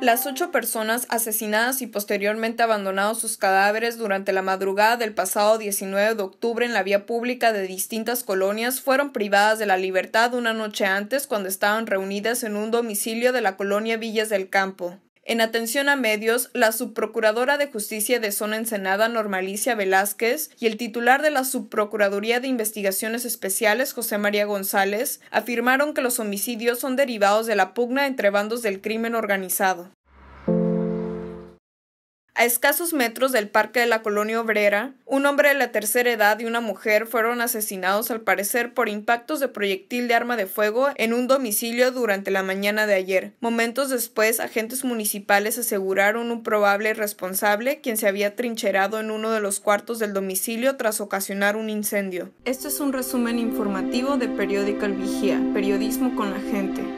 Las 8 personas asesinadas y posteriormente abandonados sus cadáveres durante la madrugada del pasado 19 de octubre en la vía pública de distintas colonias fueron privadas de la libertad una noche antes cuando estaban reunidas en un domicilio de la colonia Villas del Campo. En atención a medios, la subprocuradora de Justicia de Zona Ensenada, Normalicia Velázquez, y el titular de la Subprocuraduría de Investigaciones Especiales, José María González, afirmaron que los homicidios son derivados de la pugna entre bandos del crimen organizado. A escasos metros del Parque de la Colonia Obrera, un hombre de la tercera edad y una mujer fueron asesinados al parecer por impactos de proyectil de arma de fuego en un domicilio durante la mañana de ayer. Momentos después, agentes municipales aseguraron un probable responsable, quien se había trincherado en uno de los cuartos del domicilio tras ocasionar un incendio. Este es un resumen informativo de Periódico El Vigía, periodismo con la gente.